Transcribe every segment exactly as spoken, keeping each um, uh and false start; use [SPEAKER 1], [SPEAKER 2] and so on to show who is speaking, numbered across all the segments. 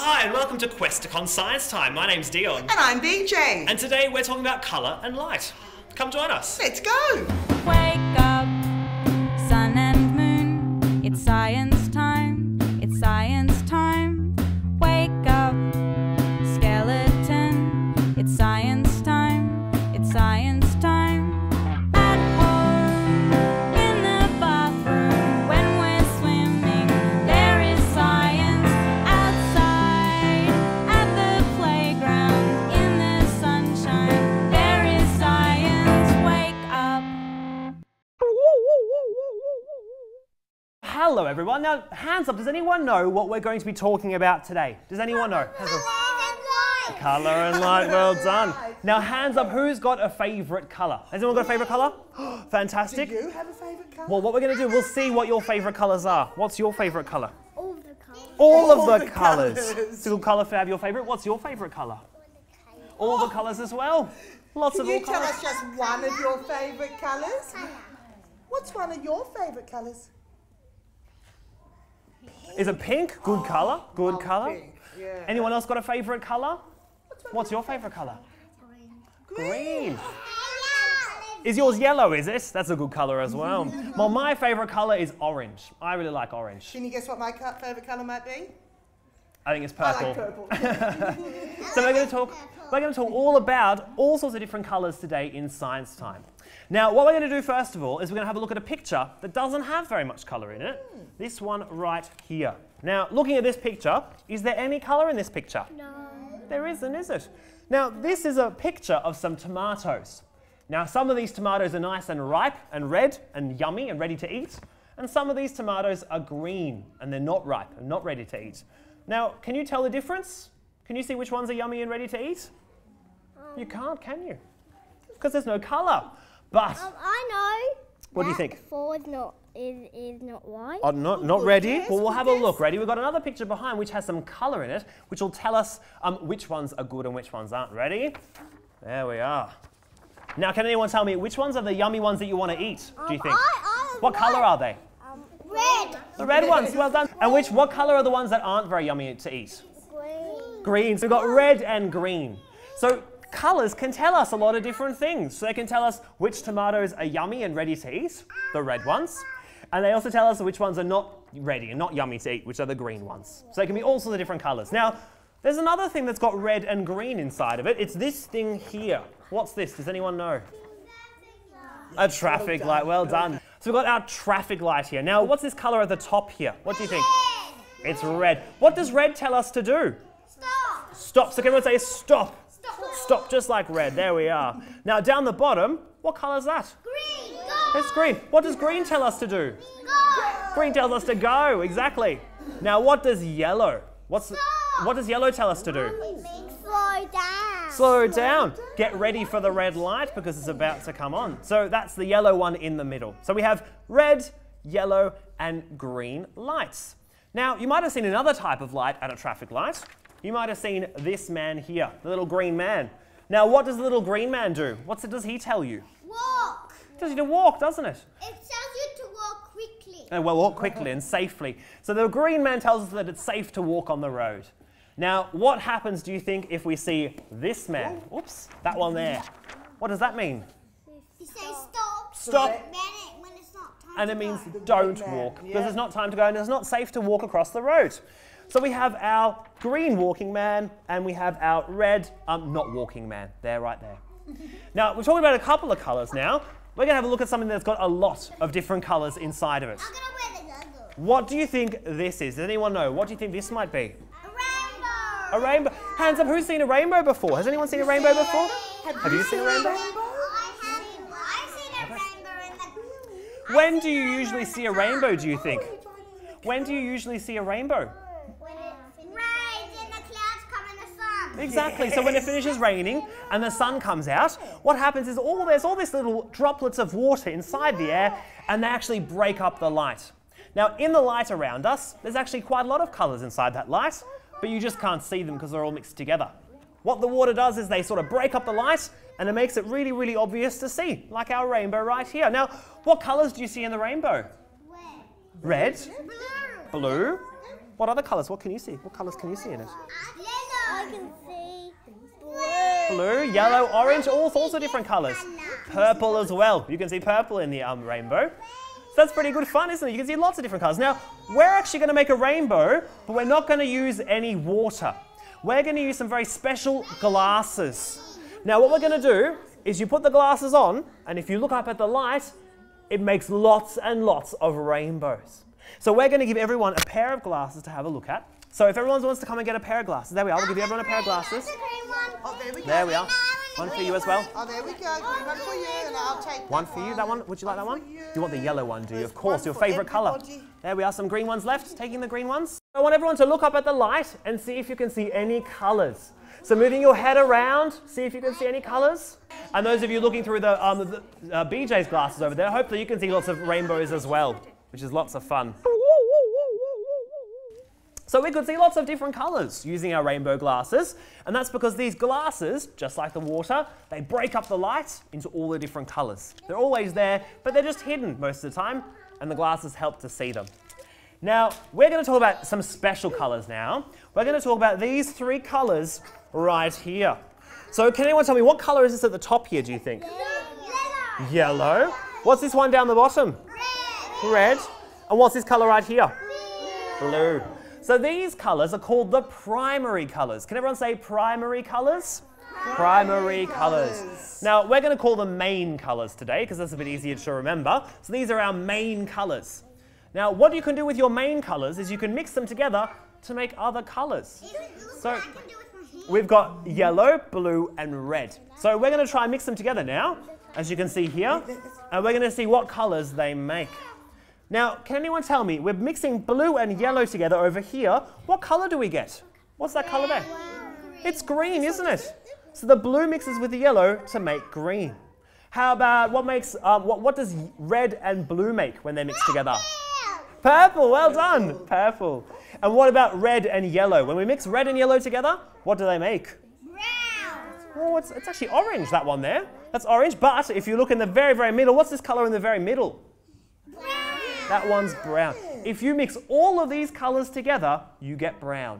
[SPEAKER 1] Hi and welcome to Questacon Science Time. My name's Dion.
[SPEAKER 2] And I'm B J.
[SPEAKER 1] And today we're talking about colour and light. Come join us.
[SPEAKER 2] Let's go.
[SPEAKER 3] Wake up, sun and moon. It's science time. It's science time. Wake up, skeleton. It's science time. It's science time. At home, in the bathroom, when we're swimming, there is science. Outside, at the playground, in the sunshine, there is science. Wake up.
[SPEAKER 4] Hello everyone. Now, hands up, does anyone know what we're going to be talking about today? Does anyone know? Hands up. Colour and light, well done. Now, hands up, who's got a favourite colour? Has anyone got a favourite colour? Fantastic.
[SPEAKER 2] Do you have a favourite colour?
[SPEAKER 4] Well, what we're going to do, we'll see what your favourite colours are. What's your favourite colour?
[SPEAKER 5] All the colours.
[SPEAKER 4] All,
[SPEAKER 2] All
[SPEAKER 4] of the,
[SPEAKER 2] the
[SPEAKER 4] colours.
[SPEAKER 2] colours.
[SPEAKER 4] It's a good colour to have your favourite. What's your favourite colour? All the colours as well. Lots
[SPEAKER 2] Can
[SPEAKER 4] of all
[SPEAKER 2] you tell
[SPEAKER 4] colours.
[SPEAKER 2] us just one of your favourite colours? What's one of your favourite colours?
[SPEAKER 4] Is it pink? Good colour. Good
[SPEAKER 2] Oh,
[SPEAKER 4] colour.
[SPEAKER 2] pink, yeah.
[SPEAKER 4] Anyone else got a favourite colour? What's your favourite colour? Green. Is yours yellow, is it? That's a good colour as well. Well, my favourite colour is orange. I really like orange.
[SPEAKER 2] Can you guess what my co- favourite colour might be?
[SPEAKER 4] I think it's
[SPEAKER 2] I
[SPEAKER 4] purple.
[SPEAKER 2] like purple.
[SPEAKER 4] So we're going to talk we're going to talk all about all sorts of different colours today in science time. Now, what we're going to do first of all is we're going to have a look at a picture that doesn't have very much colour in it. This one right here. Now, looking at this picture, is there any colour in this picture?
[SPEAKER 5] No.
[SPEAKER 4] There isn't, is it? Now, this is a picture of some tomatoes. Now, some of these tomatoes are nice and ripe and red and yummy and ready to eat. And some of these tomatoes are green and they're not ripe and not ready to eat. Now, can you tell the difference? Can you see which ones are yummy and ready to eat? Um, you can't, can you? Because there's no colour. But,
[SPEAKER 5] Um, I know.
[SPEAKER 4] what do you
[SPEAKER 5] that
[SPEAKER 4] think?
[SPEAKER 5] Four is not is is not white.
[SPEAKER 4] Oh, not, not ready? Well, we'll have a look. Ready? We've got another picture behind which has some colour in it, which will tell us um, which ones are good and which ones aren't. Ready? There we are. Now, can anyone tell me which ones are the yummy ones that you want to eat, do you
[SPEAKER 5] Um,
[SPEAKER 4] think?
[SPEAKER 5] I, I
[SPEAKER 4] What colour are they?
[SPEAKER 5] Um, red.
[SPEAKER 4] The red ones, well done. And which, what colour are the ones that aren't very yummy to eat?
[SPEAKER 5] Green.
[SPEAKER 4] Green. So we've got red and green. So colours can tell us a lot of different things. So they can tell us which tomatoes are yummy and ready to eat, the red ones. And they also tell us which ones are not ready and not yummy to eat, which are the green ones. So they can be all sorts of different colours. Now, there's another thing that's got red and green inside of it. It's this thing here. What's this? Does anyone know? A traffic light. Well done. So we've got our traffic light here. Now, what's this colour at the top here? What do you think? It's red. What does red tell us to do?
[SPEAKER 5] Stop.
[SPEAKER 4] Stop. So can everyone say stop?
[SPEAKER 5] Stop.
[SPEAKER 4] Stop, just like red. There we are. Now, down the bottom, what colour is that?
[SPEAKER 5] Green. Go.
[SPEAKER 4] It's green. What does green tell us to do?
[SPEAKER 5] Go.
[SPEAKER 4] Green tells us to go. Exactly. Now, what does yellow? What's the, what does yellow tell us to do?
[SPEAKER 5] It means slow down.
[SPEAKER 4] Slow down. Get ready for the red light because it's about to come on. So that's the yellow one in the middle. So we have red, yellow, and green lights. Now, you might have seen another type of light at a traffic light. You might have seen this man here, the little green man. Now, what does the little green man do? What does he tell you?
[SPEAKER 5] Walk.
[SPEAKER 4] He tells you to walk, doesn't it?
[SPEAKER 5] It tells you to walk quickly.
[SPEAKER 4] And well, walk quickly and safely. So the green man tells us that it's safe to walk on the road. Now, what happens, do you think, if we see this man? Oops, that one there. What does that mean?
[SPEAKER 5] You say stop.
[SPEAKER 4] Stop.
[SPEAKER 5] When, it, when it's not time
[SPEAKER 4] And
[SPEAKER 5] to
[SPEAKER 4] it means
[SPEAKER 5] go.
[SPEAKER 4] don't
[SPEAKER 2] man,
[SPEAKER 4] walk, because
[SPEAKER 2] yeah.
[SPEAKER 4] it's not time to go and it's not safe to walk across the road. So we have our green walking man and we have our red um, not walking man. There, right there. Now, we're talking about a couple of colours now. We're going to have a look at something that's got a lot of different colours inside of it.
[SPEAKER 5] I'm gonna wear the goggles.
[SPEAKER 4] What do you think this is? Does anyone know? What do you think this might be?
[SPEAKER 5] A rainbow.
[SPEAKER 4] A rainbow. Hands up, who's seen a rainbow before? Has anyone seen a rainbow before? Have you seen a rainbow?
[SPEAKER 5] I have. I've seen a rainbow in the.
[SPEAKER 4] When do you usually see a rainbow, do you think? When do you usually see a rainbow?
[SPEAKER 5] When it rains and the clouds come in the sun.
[SPEAKER 4] Exactly. So when it finishes raining and the sun comes out, what happens is all there's all these little droplets of water inside the air, and they actually break up the light. Now, in the light around us, there's actually quite a lot of colours inside that light, but you just can't see them because they're all mixed together. What the water does is they sort of break up the light, and it makes it really, really obvious to see, like our rainbow right here. Now, what colours do you see in the rainbow?
[SPEAKER 5] Red.
[SPEAKER 4] Red, blue, What other colours? What can you see? What colours can you see in it?
[SPEAKER 5] I can see blue.
[SPEAKER 4] Blue, yellow, orange, all sorts of different colours. Purple as well. You can see purple in the um, rainbow. So that's pretty good fun, isn't it? You can see lots of different colours. Now, we're actually going to make a rainbow, but we're not going to use any water. We're going to use some very special glasses. Now, what we're going to do is you put the glasses on, and if you look up at the light, it makes lots and lots of rainbows. So we're going to give everyone a pair of glasses to have a look at. So if everyone wants to come and get a pair of glasses, there we are. We'll give everyone a pair of glasses.
[SPEAKER 2] Oh, there we go.
[SPEAKER 4] There we are. One for you as well.
[SPEAKER 2] Oh, there we go. One for you, and I'll take
[SPEAKER 4] One
[SPEAKER 2] that
[SPEAKER 4] for you, that one. Would you like that one?
[SPEAKER 2] for you.
[SPEAKER 4] You want the yellow one, do you?
[SPEAKER 2] There's
[SPEAKER 4] Of course,
[SPEAKER 2] one
[SPEAKER 4] your
[SPEAKER 2] for
[SPEAKER 4] favourite colour.
[SPEAKER 2] everybody.
[SPEAKER 4] There we are, some green ones left. Taking the green ones. I want everyone to look up at the light and see if you can see any colours. So moving your head around, see if you can see any colours. And those of you looking through the, um, the uh, B J's glasses over there, hopefully you can see lots of rainbows as well, which is lots of fun. So we could see lots of different colours using our rainbow glasses, and that's because these glasses, just like the water, they break up the light into all the different colours. They're always there, but they're just hidden most of the time, and the glasses help to see them. Now, we're going to talk about some special colours now. We're going to talk about these three colours right here. So can anyone tell me, what colour is this at the top here, do you think?
[SPEAKER 5] Yellow.
[SPEAKER 4] Yellow. What's this one down the bottom?
[SPEAKER 5] Red.
[SPEAKER 4] Red. And what's this colour right here? Blue. So these colours are called the primary colours. Can everyone say primary colours? Primary colours. Now, we're going to call them main colours today because that's a bit easier to remember. So these are our main colours. Now, what you can do with your main colours is you can mix them together to make other colours. So we've got yellow, blue and red. So we're going to try and mix them together now, as you can see here. And we're going to see what colours they make. Now, can anyone tell me, we're mixing blue and yellow together over here. What colour do we get? What's that colour there? It's green, isn't it? So the blue mixes with the yellow to make green. How about, what makes, um, what, what does red and blue make when they mix together? Purple, well done, purple. And what about red and yellow? When we mix red and yellow together, what do they make?
[SPEAKER 5] Brown.
[SPEAKER 4] Oh, it's, it's actually orange, that one there. That's orange, but if you look in the very, very middle, what's this colour in the very middle?
[SPEAKER 5] Brown.
[SPEAKER 4] That one's brown. If you mix all of these colours together, you get brown.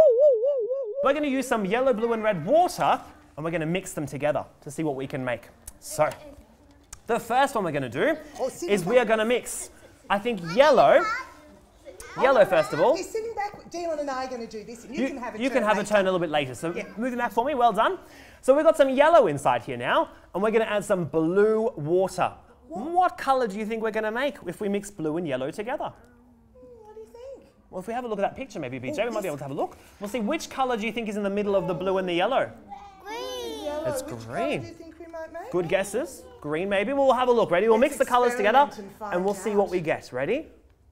[SPEAKER 4] We're going to use some yellow, blue and red water, and we're going to mix them together to see what we can make. So, the first one we're going to do is we are going to mix, I think, yellow. Yellow, first of all.
[SPEAKER 2] He's sitting back. Dion and I are going to do this. And you,
[SPEAKER 4] You,
[SPEAKER 2] can have a
[SPEAKER 4] you
[SPEAKER 2] turn
[SPEAKER 4] can have a
[SPEAKER 2] later.
[SPEAKER 4] turn a little bit later. So
[SPEAKER 2] Yeah.
[SPEAKER 4] moving back for me, well done. So we've got some yellow inside here now, and we're going to add some blue water. What, what colour do you think we're going to make if we mix blue and yellow together?
[SPEAKER 2] What do you think?
[SPEAKER 4] Well, if we have a look at that picture, maybe, B J,
[SPEAKER 2] Oh,
[SPEAKER 4] we might be
[SPEAKER 2] this-
[SPEAKER 4] able to have a look. We'll see which colour do you think is in the middle of the blue and the yellow?
[SPEAKER 5] Green.
[SPEAKER 2] Yellow.
[SPEAKER 4] It's
[SPEAKER 2] Which colour
[SPEAKER 4] green.
[SPEAKER 2] do you think we might make?
[SPEAKER 4] Good guesses. Green, maybe. We'll have a look. Ready? We'll
[SPEAKER 2] Let's
[SPEAKER 4] mix the colours together,
[SPEAKER 2] experiment and find
[SPEAKER 4] and we'll see what
[SPEAKER 2] out.
[SPEAKER 4] we get. Ready?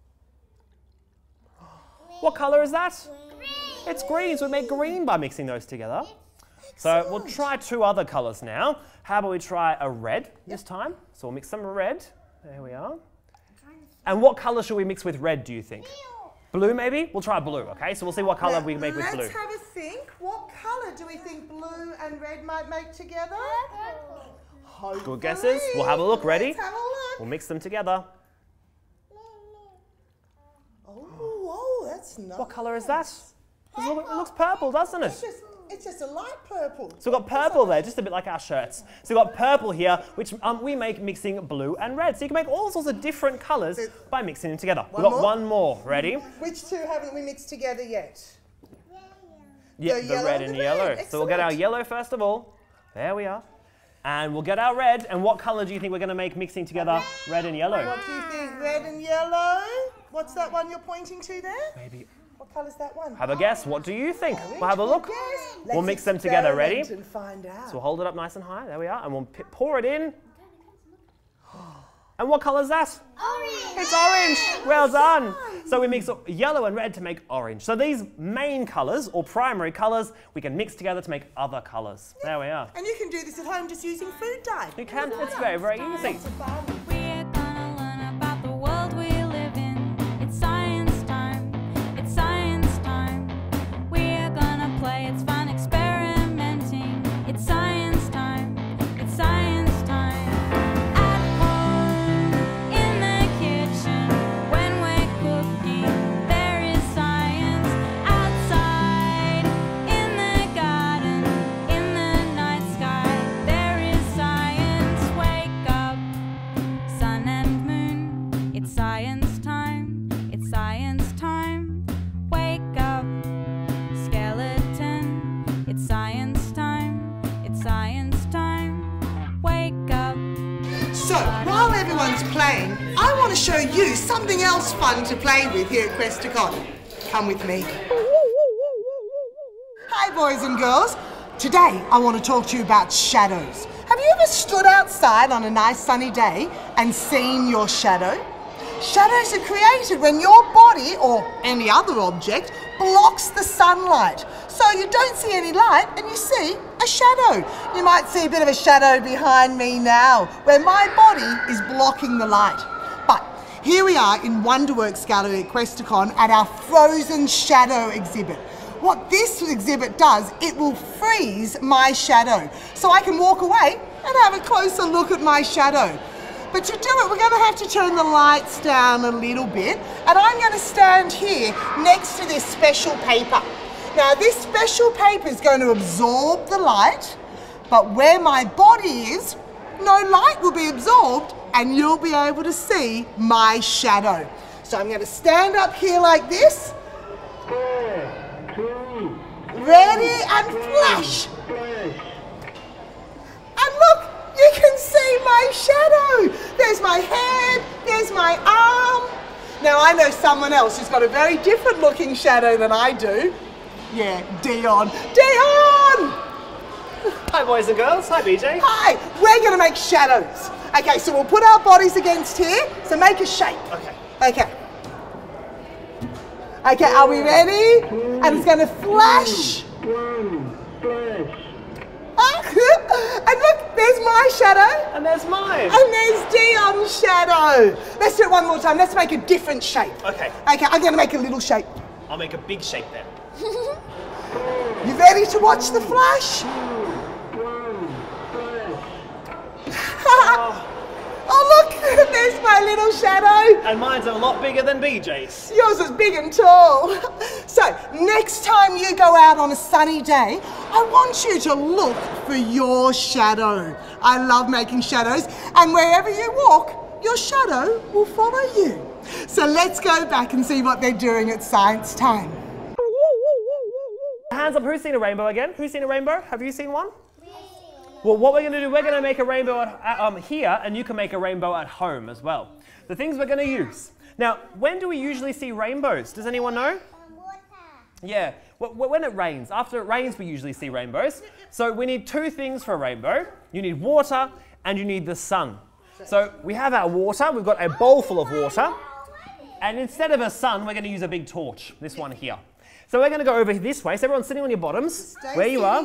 [SPEAKER 4] What colour is that? It's green, so we make green by mixing those together. So we'll try two other colours now. How about we try a red this time? So we'll mix some red. There we are. And what colour should we mix with red, do you think? Blue, maybe? We'll try blue, okay? So we'll see what colour
[SPEAKER 2] Now,
[SPEAKER 4] we make with
[SPEAKER 2] let's
[SPEAKER 4] blue.
[SPEAKER 2] have a think. What colour do we think blue and red might make together? Hopefully.
[SPEAKER 4] Good guesses. We'll have a look. Ready?
[SPEAKER 2] Let's have a look.
[SPEAKER 4] We'll mix them together.
[SPEAKER 2] Oh, whoa, that's nice.
[SPEAKER 4] What colour is that? It looks, it looks purple, doesn't
[SPEAKER 2] It's
[SPEAKER 4] it?
[SPEAKER 2] just, it's just a light purple.
[SPEAKER 4] So we've got purple there, just a bit like our shirts. So we've got purple here, which um, we make mixing blue and red. So you can make all sorts of different colours by mixing them together. We've
[SPEAKER 2] One
[SPEAKER 4] got
[SPEAKER 2] more?
[SPEAKER 4] one more. Ready?
[SPEAKER 2] Which two haven't we mixed together yet?
[SPEAKER 4] Yeah,
[SPEAKER 2] The
[SPEAKER 4] the,
[SPEAKER 2] yellow
[SPEAKER 4] red
[SPEAKER 2] and
[SPEAKER 4] and
[SPEAKER 2] the
[SPEAKER 4] yellow.
[SPEAKER 2] red.
[SPEAKER 4] So we'll get our
[SPEAKER 2] Excellent.
[SPEAKER 4] yellow first of all. There we are. And we'll get our red. And what colour do you think we're going to make mixing together red and yellow?
[SPEAKER 2] What do you think? Red and yellow? What's that one you're pointing to there?
[SPEAKER 4] Maybe.
[SPEAKER 2] What colour's that one?
[SPEAKER 4] Have a guess. What do you think?
[SPEAKER 2] Orange,
[SPEAKER 4] We'll have a
[SPEAKER 2] good
[SPEAKER 4] look.
[SPEAKER 2] guess.
[SPEAKER 4] We'll
[SPEAKER 2] Let's
[SPEAKER 4] mix them together. Ready?
[SPEAKER 2] experiment and find out.
[SPEAKER 4] So we'll hold it up nice and high. There we are. And we'll p pour it in. And what colour is that?
[SPEAKER 5] Orange.
[SPEAKER 4] It's orange. Well done. So we mix yellow and red to make orange. So these main colours, or primary colours, we can mix together to make other colours. There we are.
[SPEAKER 2] And you can do this at home just using food dye.
[SPEAKER 4] You can. It's very, very easy.
[SPEAKER 2] Lots of fun.
[SPEAKER 3] We're gonna learn about the world we live in. It's science time. It's science time. We're gonna play. It's fun experimenting. It's science time. It's science time. At home, in the kitchen, when we're cooking, there is science.
[SPEAKER 2] So, while everyone's playing, I want to show you something else fun to play with here at Questacon. Come with me. Hi, boys and girls. Today, I want to talk to you about shadows. Have you ever stood outside on a nice sunny day and seen your shadow? Shadows are created when your body, or any other object, blocks the sunlight. So you don't see any light and you see a shadow. You might see a bit of a shadow behind me now, where my body is blocking the light. But here we are in Wonderworks Gallery at Questacon at our Frozen Shadow exhibit. What this exhibit does, it will freeze my shadow. So I can walk away and have a closer look at my shadow. But to do it, we're going to have to turn the lights down a little bit. And I'm going to stand here next to this special paper. Now, this special paper is going to absorb the light, but where my body is, no light will be absorbed and you'll be able to see my shadow. So I'm going to stand up here like this. Ready and flash. And look, you can see my shadow. There's my head, there's my arm. Now I know someone else who's got a very different looking shadow than I do. Yeah, Dion. Dion!
[SPEAKER 4] Hi, boys and girls. Hi, B J.
[SPEAKER 2] Hi, we're going to make shadows. Okay, so we'll put our bodies against here, so make a shape.
[SPEAKER 4] Okay.
[SPEAKER 2] Okay. Okay, are we ready? And it's going to flash. And look, there's my shadow.
[SPEAKER 4] And there's mine.
[SPEAKER 2] And there's Dion's shadow. Let's do it one more time. Let's make a different shape.
[SPEAKER 4] Okay.
[SPEAKER 2] Okay, I'm going to make a little shape.
[SPEAKER 1] I'll make a big shape then.
[SPEAKER 2] You ready to watch the flash? Oh, look, there's my little shadow.
[SPEAKER 4] And mine's a lot bigger than B J's.
[SPEAKER 2] Yours is big and tall. So, next time you go out on a sunny day, I want you to look for your shadow. I love making shadows, and wherever you walk, your shadow will follow you. So let's go back and see what they're doing at science time.
[SPEAKER 4] Hands up, who's seen a rainbow again? Who's seen a rainbow? Have you seen one? Well, what we're going to do, we're going to make a rainbow at, um, here, and you can make a rainbow at home as well. The things we're going to use. Now, when do we usually see rainbows? Does anyone know? Yeah, when it rains. After it rains, we usually see rainbows. So we need two things for a rainbow. You need water and you need the sun. So we have our water. We've got a bowl full of water. And instead of a sun, we're going to use a big torch, this one here. So we're going to go over this way. So everyone's sitting on your bottoms, where you are.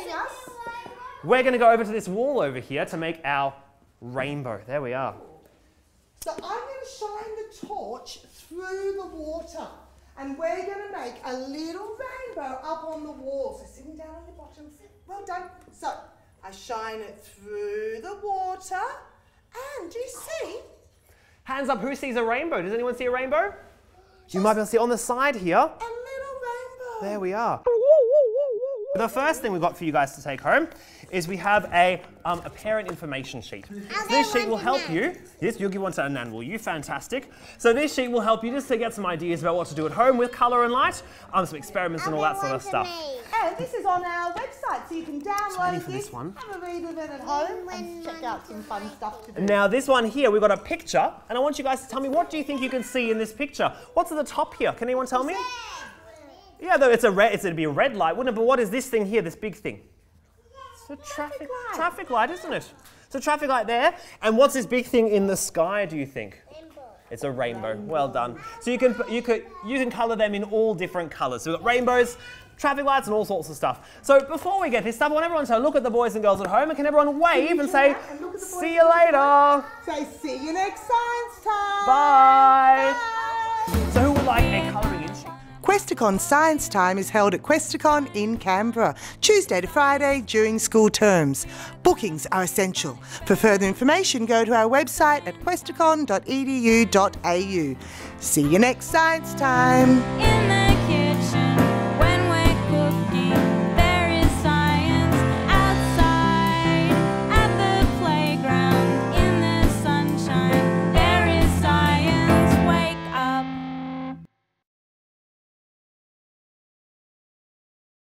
[SPEAKER 4] We're going to go over to this wall over here to make our rainbow. There we are.
[SPEAKER 2] So I'm going to shine the torch through the water. And we're going to make a little rainbow up on the wall. So sitting down on your bottoms. Well done. So I shine it through the water. And do you see?
[SPEAKER 4] Hands up, who sees a rainbow? Does anyone see a rainbow? Just you might be able to see on the side here.
[SPEAKER 2] A little rainbow.
[SPEAKER 4] There we are. The first thing we've got for you guys to take home is we have a, um, a parent information sheet. So this sheet will help you. Yes, you'll give one to Anand, will you? Fantastic. So this sheet will help you just to get some ideas about what to do at home with colour and light, um, some experiments and all that sort of stuff.
[SPEAKER 2] And this is on our website, so you can download
[SPEAKER 4] for
[SPEAKER 2] this,
[SPEAKER 4] this one.
[SPEAKER 2] have a read of it at home, and check out some fun stuff to do.
[SPEAKER 4] Now this one here, we've got a picture, and I want you guys to tell me, what do you think you can see in this picture? What's at the top here? Can anyone tell me? Yeah, though it's a red, it's, it'd be a red light, wouldn't it? But what is this thing here, this big thing? It's a traffic,
[SPEAKER 2] light.
[SPEAKER 4] traffic light, isn't it? It's a traffic light there. And what's this big thing in the sky, do you think?
[SPEAKER 5] Rainbow.
[SPEAKER 4] It's a rainbow. Well done. So you can you could you can colour them in all different colours. So we've got rainbows, traffic lights, and all sorts of stuff. So before we get this stuff, I want everyone to look at the boys and girls at home, and can everyone wave and say, "See you later."
[SPEAKER 2] Say, see you next science time.
[SPEAKER 4] Bye.
[SPEAKER 2] Bye.
[SPEAKER 4] So who would like a colouring in sheet?
[SPEAKER 2] Questacon Science Time is held at Questacon in Canberra, Tuesday to Friday during school terms. Bookings are essential. For further information, go to our website at questacon dot e d u dot a u. See you next Science Time.
[SPEAKER 3] In the